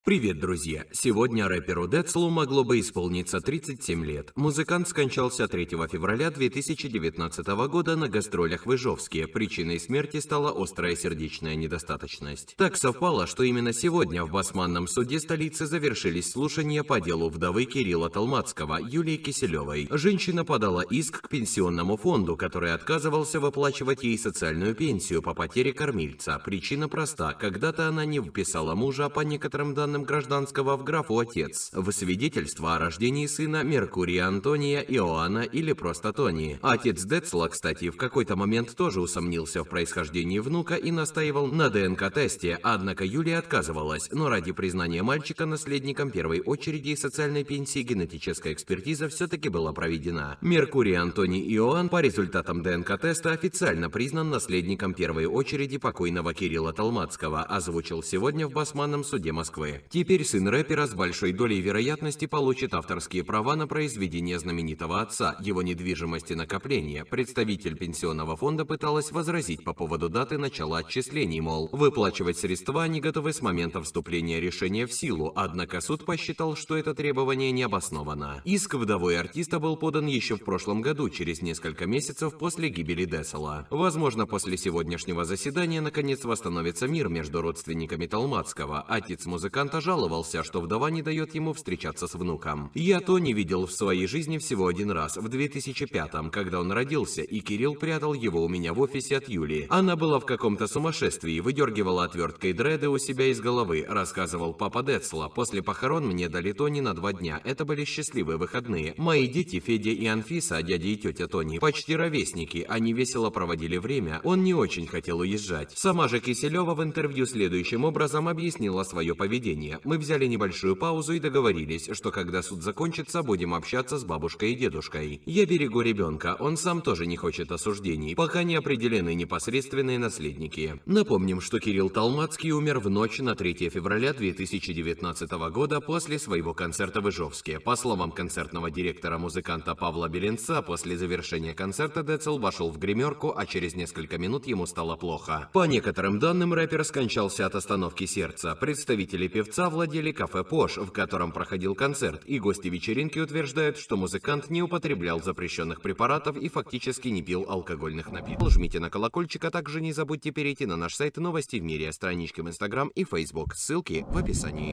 Привет, друзья! Сегодня рэперу Децлу могло бы исполниться 37 лет. Музыкант скончался 3 февраля 2019 года на гастролях в Ижевске. Причиной смерти стала острая сердечная недостаточность. Так совпало, что именно сегодня в Басманном суде столицы завершились слушания по делу вдовы Кирилла Толмацкого, Юлии Киселевой. Женщина подала иск к пенсионному фонду, который отказывался выплачивать ей социальную пенсию по потере кормильца. Причина проста: когда-то она не вписала мужа по некоторым данным гражданского в графу «отец» в свидетельство о рождении сына Меркурия Антония Иоанна или просто Тони. Отец Децла, кстати, в какой-то момент тоже усомнился в происхождении внука и настаивал на ДНК-тесте, однако Юлия отказывалась, но ради признания мальчика наследником первой очереди социальной пенсии генетическая экспертиза все-таки была проведена. Меркурий Антоний Иоанн по результатам ДНК-теста официально признан наследником первой очереди покойного Кирилла Толмацкого, озвучил сегодня в Басманном суде Москвы. Теперь сын рэпера с большой долей вероятности получит авторские права на произведение знаменитого отца, его недвижимость и накопления. Представитель пенсионного фонда пыталась возразить по поводу даты начала отчислений, мол, выплачивать средства они готовы с момента вступления решения в силу, однако суд посчитал, что это требование не обосновано. Иск вдовой артиста был подан еще в прошлом году, через несколько месяцев после гибели Децла. Возможно, после сегодняшнего заседания наконец восстановится мир между родственниками Толмацкого. Отец музыканта жаловался, что вдова не дает ему встречаться с внуком. «Я Тони видел в своей жизни всего один раз, в 2005-м, когда он родился, и Кирилл прятал его у меня в офисе от Юли. Она была в каком-то сумасшествии, выдергивала отверткой дреды у себя из головы», рассказывал папа Децла. «После похорон мне дали Тони на 2 дня. Это были счастливые выходные. Мои дети, Федя и Анфиса, дядя и тетя Тони, почти ровесники. Они весело проводили время. Он не очень хотел уезжать». Сама же Киселева в интервью следующим образом объяснила свое поведение. «Мы взяли небольшую паузу и договорились, что когда суд закончится, будем общаться с бабушкой и дедушкой. Я берегу ребенка, он сам тоже не хочет осуждений, пока не определены непосредственные наследники». Напомним, что Кирилл Толмацкий умер в ночь на 3 февраля 2019 года после своего концерта в Ижевске. По словам концертного директора музыканта Павла Беленца, после завершения концерта Децл вошел в гримерку, а через несколько минут ему стало плохо. По некоторым данным, рэпер скончался от остановки сердца. Представители певца владели кафе «Пош», в котором проходил концерт, и гости вечеринки утверждают, что музыкант не употреблял запрещенных препаратов и фактически не пил алкогольных напитков. Жмите на колокольчик, а также не забудьте перейти на наш сайт «Новости в мире», странички в Instagram и Facebook. Ссылки в описании.